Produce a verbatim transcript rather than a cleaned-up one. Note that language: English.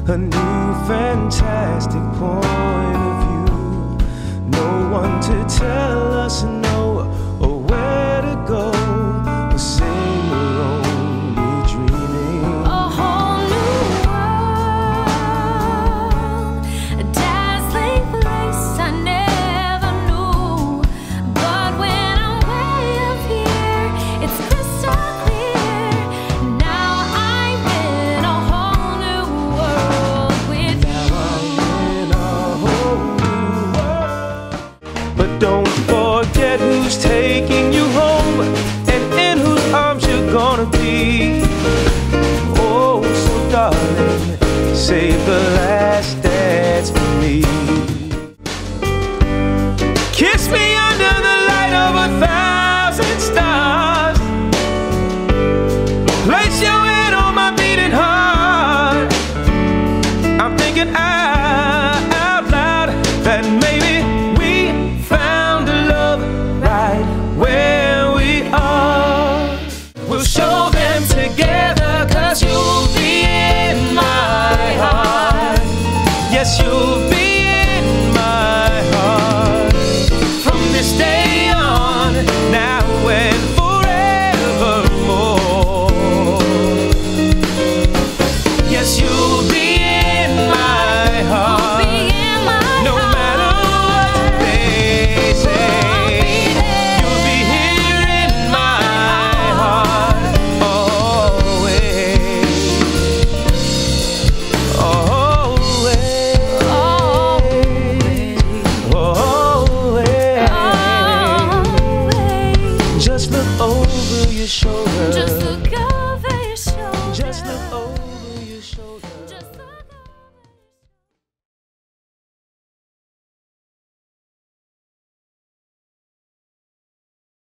a new fantastic point of view. No one to tell us no or where to go. We'll sing we're only dreaming. A whole new world, a dazzling place I never knew. But when I'm way up here, it's crystal clear. Now I'm in a whole new world with you. Now I'm in a whole new world. But don't forget who's taking you home and in whose arms you're gonna be. Oh, so darling, save the last dance for me. Kiss me under the light of a thousand stars. Place your hand on my beating heart. I'm thinking out loud that maybe we found a love right where we are. We'll show them together, 'cause you'll be in my heart. Yes, you'll be in my heart. From this day on, now and forevermore. Yes, you'll be in my heart. No matter what they say, you'll be here in my heart always. Always. Always. Just look over your shoulder. Just look over your shoulder. Just look over.